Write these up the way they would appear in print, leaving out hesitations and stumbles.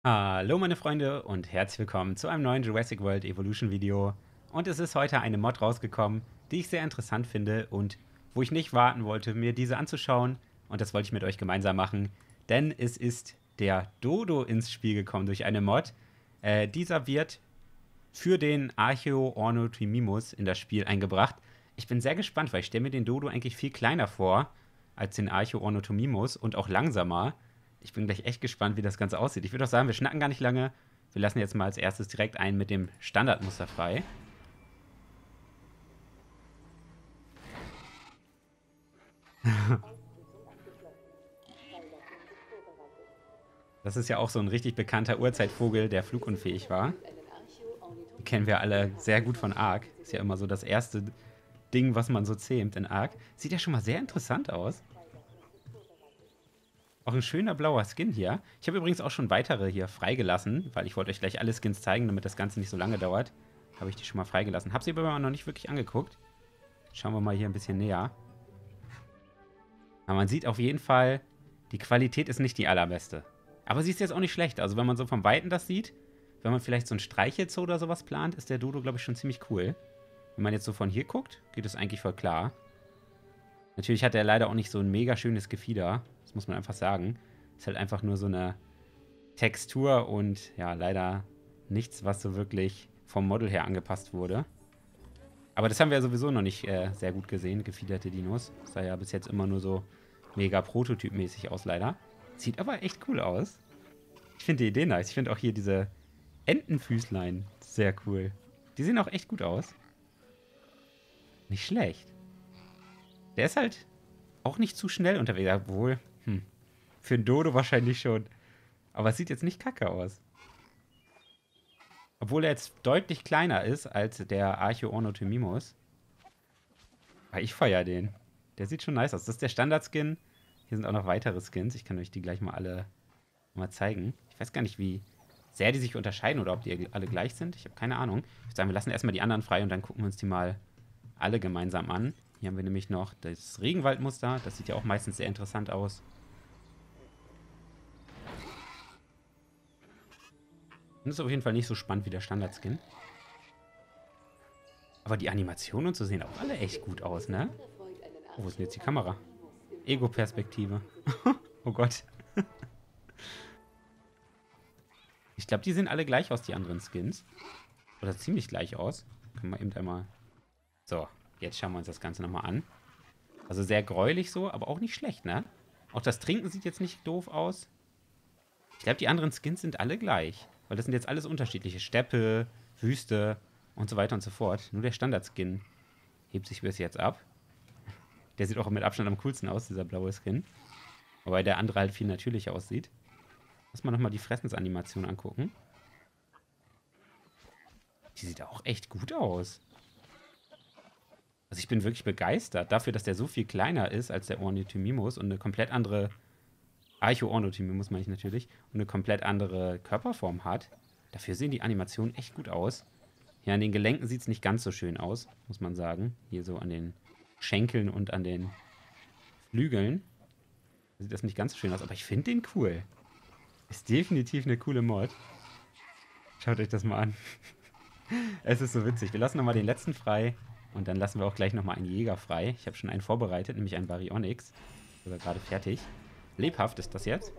Hallo meine Freunde und herzlich willkommen zu einem neuen Jurassic World Evolution Video. Und es ist heute eine Mod rausgekommen, die ich sehr interessant finde und wo ich nicht warten wollte, mir diese anzuschauen. Und das wollte ich mit euch gemeinsam machen, denn es ist der Dodo ins Spiel gekommen durch eine Mod. Dieser wird für den Archaeornithomimus in das Spiel eingebracht. Ich bin sehr gespannt, weil ich stelle mir den Dodo eigentlich viel kleiner vor als den Archaeornithomimus und auch langsamer. Ich bin gleich echt gespannt, wie das Ganze aussieht. Ich würde auch sagen, wir schnacken gar nicht lange. Wir lassen jetzt mal als erstes direkt einen mit dem Standardmuster frei. Das ist ja auch so ein richtig bekannter Urzeitvogel, der flugunfähig war. Den kennen wir alle sehr gut von Ark. Ist ja immer so das erste Ding, was man so zähmt in Ark. Sieht ja schon mal sehr interessant aus. Auch ein schöner blauer Skin hier. Ich habe übrigens auch schon weitere hier freigelassen, weil ich wollte euch gleich alle Skins zeigen, damit das Ganze nicht so lange dauert. Habe ich die schon mal freigelassen. Habe sie aber noch nicht wirklich angeguckt. Schauen wir mal hier ein bisschen näher. Aber man sieht auf jeden Fall, die Qualität ist nicht die allerbeste. Aber sie ist jetzt auch nicht schlecht. Also wenn man so vom Weiten das sieht, wenn man vielleicht so ein Streichelzoo oder sowas plant, ist der Dodo, glaube ich, schon ziemlich cool. Wenn man jetzt so von hier guckt, geht es eigentlich voll klar. Natürlich hat er leider auch nicht so ein mega schönes Gefieder. Das muss man einfach sagen. Ist halt einfach nur so eine Textur und ja, leider nichts, was so wirklich vom Model her angepasst wurde. Aber das haben wir ja sowieso noch nicht sehr gut gesehen, gefiederte Dinos. Das sah ja bis jetzt immer nur so mega prototypmäßig aus, leider. Sieht aber echt cool aus. Ich finde die Idee nice. Ich finde auch hier diese Entenfüßlein sehr cool. Die sehen auch echt gut aus. Nicht schlecht. Der ist halt auch nicht zu schnell unterwegs. Obwohl, für einen Dodo wahrscheinlich schon. Aber es sieht jetzt nicht kacke aus. Obwohl er jetzt deutlich kleiner ist als der Archaeornithomimus. Aber ich feiere den. Der sieht schon nice aus. Das ist der Standard-Skin. Hier sind auch noch weitere Skins. Ich kann euch die gleich mal alle mal zeigen. Ich weiß gar nicht, wie sehr die sich unterscheiden oder ob die alle gleich sind. Ich habe keine Ahnung. Ich würde sagen, wir lassen erstmal die anderen frei und dann gucken wir uns die mal alle gemeinsam an. Hier haben wir nämlich noch das Regenwaldmuster. Das sieht ja auch meistens sehr interessant aus. Und ist auf jeden Fall nicht so spannend wie der Standard-Skin. Aber die Animationen und so sehen auch alle echt gut aus, ne? Oh, wo ist denn jetzt die Kamera? Ego-Perspektive. Oh Gott. Ich glaube, die sehen alle gleich aus, die anderen Skins. Oder ziemlich gleich aus. Können wir eben einmal... So, jetzt schauen wir uns das Ganze nochmal an. Also sehr gräulich so, aber auch nicht schlecht, ne? Auch das Trinken sieht jetzt nicht doof aus. Ich glaube, die anderen Skins sind alle gleich. Weil das sind jetzt alles unterschiedliche. Steppe, Wüste und so weiter und so fort. Nur der Standard-Skin hebt sich bis jetzt ab. Der sieht auch mit Abstand am coolsten aus, dieser blaue Skin. Wobei der andere halt viel natürlicher aussieht. Lass mal nochmal die Fressensanimation angucken. Die sieht auch echt gut aus. Also ich bin wirklich begeistert dafür, dass der so viel kleiner ist als der Ornithomimus und eine komplett andere Archaeornithomimus meine ich natürlich, und eine komplett andere Körperform hat. Dafür sehen die Animationen echt gut aus. Ja, an den Gelenken sieht es nicht ganz so schön aus, muss man sagen. Hier so an den Schenkeln und an den Flügeln sieht das nicht ganz so schön aus, aber ich finde den cool. Ist definitiv eine coole Mod. Schaut euch das mal an. Es ist so witzig. Wir lassen nochmal den letzten frei und dann lassen wir auch gleich nochmal einen Jäger frei. Ich habe schon einen vorbereitet, nämlich einen Baryonyx. Sogar gerade fertig. Lebhaft ist das jetzt.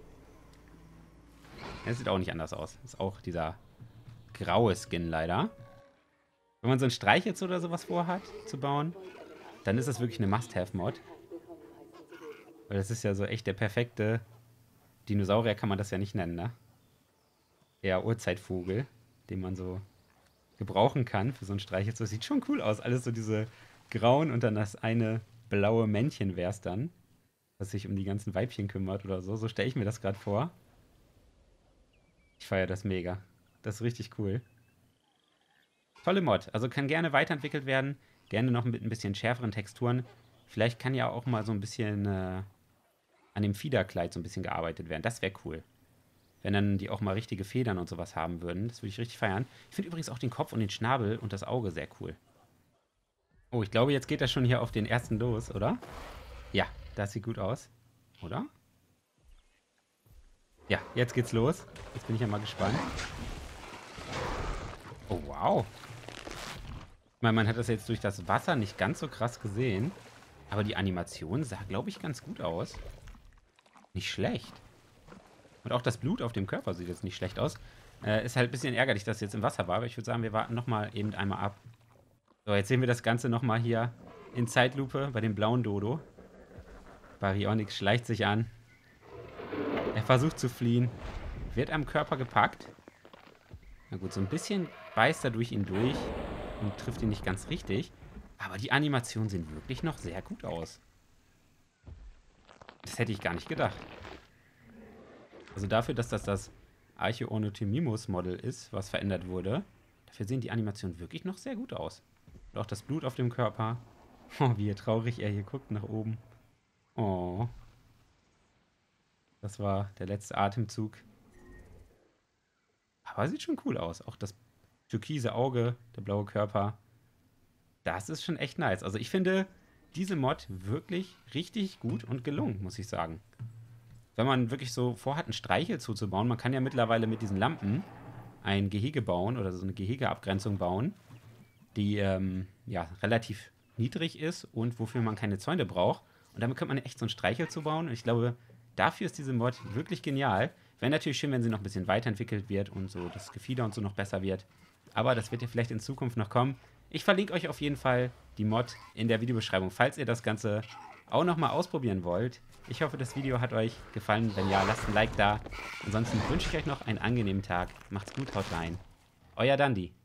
Er sieht auch nicht anders aus. Ist auch dieser graue Skin leider. Wenn man so ein Streichholz oder sowas vorhat zu bauen, dann ist das wirklich eine Must-Have-Mod. Weil das ist ja so echt der perfekte Dinosaurier, kann man das ja nicht nennen, ne? Eher Urzeitvogel, den man so gebrauchen kann für so ein Streichholz. Das sieht schon cool aus. Alles so diese grauen und dann das eine blaue Männchen wäre es dann, was sich um die ganzen Weibchen kümmert oder so. So stelle ich mir das gerade vor. Ich feiere das mega. Das ist richtig cool. Tolle Mod. Also kann gerne weiterentwickelt werden. Gerne noch mit ein bisschen schärferen Texturen. Vielleicht kann ja auch mal so ein bisschen an dem Fiederkleid so ein bisschen gearbeitet werden. Das wäre cool. Wenn dann die auch mal richtige Federn und sowas haben würden. Das würde ich richtig feiern. Ich finde übrigens auch den Kopf und den Schnabel und das Auge sehr cool. Oh, ich glaube, jetzt geht das schon hier auf den ersten los, oder? Ja, das sieht gut aus. Oder? Ja, jetzt geht's los. Jetzt bin ich ja mal gespannt. Oh, wow. Ich meine, man hat das jetzt durch das Wasser nicht ganz so krass gesehen. Aber die Animation sah, glaube ich, ganz gut aus. Nicht schlecht. Und auch das Blut auf dem Körper sieht jetzt nicht schlecht aus. Ist halt ein bisschen ärgerlich, dass es jetzt im Wasser war. Aber ich würde sagen, wir warten nochmal eben einmal ab. So, jetzt sehen wir das Ganze nochmal hier in Zeitlupe bei dem blauen Dodo. Baryonyx schleicht sich an. Er versucht zu fliehen. Wird am Körper gepackt. Na gut, so ein bisschen beißt er durch ihn durch und trifft ihn nicht ganz richtig. Aber die Animationen sehen wirklich noch sehr gut aus. Das hätte ich gar nicht gedacht. Also dafür, dass das Archeornithomimus-Model ist, was verändert wurde, dafür sehen die Animationen wirklich noch sehr gut aus. Und auch das Blut auf dem Körper. Oh, wie traurig er hier guckt nach oben. Oh. Das war der letzte Atemzug. Aber sieht schon cool aus. Auch das türkise Auge, der blaue Körper. Das ist schon echt nice. Also ich finde diese Mod wirklich richtig gut und gelungen, muss ich sagen. Wenn man wirklich so vorhat, ein Streichel zuzubauen, man kann ja mittlerweile mit diesen Lampen ein Gehege bauen oder so eine Gehegeabgrenzung bauen, die ja relativ niedrig ist und wofür man keine Zäune braucht. Und damit könnte man echt so ein Streichel zubauen. Und ich glaube, dafür ist diese Mod wirklich genial. Wäre natürlich schön, wenn sie noch ein bisschen weiterentwickelt wird und so das Gefieder und so noch besser wird. Aber das wird ja vielleicht in Zukunft noch kommen. Ich verlinke euch auf jeden Fall die Mod in der Videobeschreibung, falls ihr das Ganze auch nochmal ausprobieren wollt. Ich hoffe, das Video hat euch gefallen. Wenn ja, lasst ein Like da. Ansonsten wünsche ich euch noch einen angenehmen Tag. Macht's gut, haut rein. Euer Dandi.